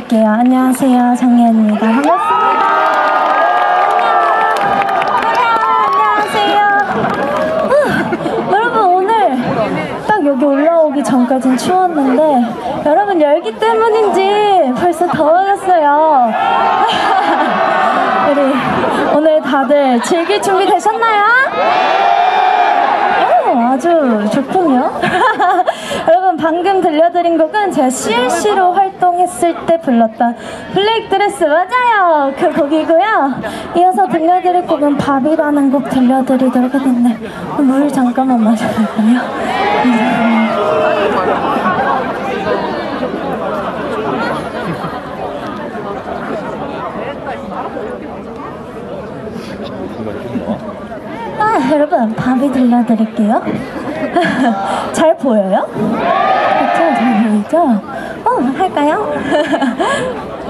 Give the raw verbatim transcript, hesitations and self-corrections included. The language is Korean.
들려드릴게요. 안녕하세요, 정예은입니다. 반갑습니다. 여기 올라오기 전까진 추웠는데 여러분 열기 때문인지 벌써 더워졌어요. 우리 오늘 다들 즐길 준비 되셨나요? 오, 아주 좋군요. 여러분 방금 들려드린 곡은 제가 씨엘씨로 활동했을 때 불렀던 블랙드레스 맞아요! 그 곡이고요. 이어서 들려드릴 곡은 밥이라는 곡 들려드리도록 하겠네. 물 잠깐만 마셔볼까요? 아, 여러분 밥이 들려드릴게요. 잘 보여요? 그쵸? 잘 보이죠? 어, 할까요?